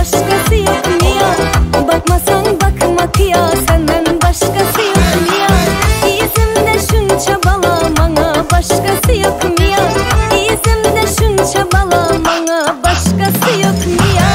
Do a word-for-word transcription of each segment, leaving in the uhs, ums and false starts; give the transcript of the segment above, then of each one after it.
başkası yok mu ya? Bakmasan bakmak ya, senden başkası yok mu ya? İzimde şunça bala, bana başkası yok mu ya? İzimde şunça bala, bana başkası yok mu ya?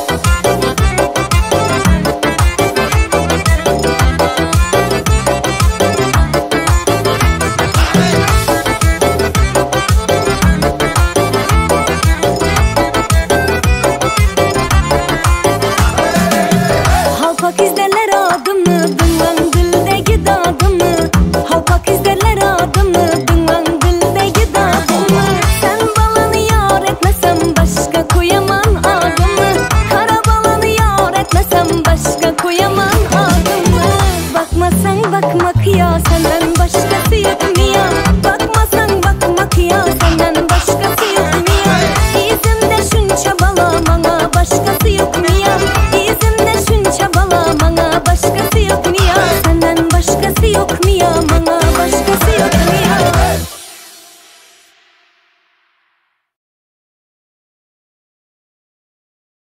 Halpak izlerler adımı, bundan dildeki dadımı. Halpak izlerler adımı, bundan dildeki dadımı. Sen balanı yar etmesem başka koyamam adımı. Kara balanı yar etmesem başka koyamam adımı. Bakmasan bakmak ya, senden başkası yok mu ya? Bakmasan bakmak ya, senden başkası yok mu ya? İzimde şunça bala, bana başkası yok mu ya? İzimde şunça bala, bana başkası yok mu ya? Senden başkası yok mu ya? Bana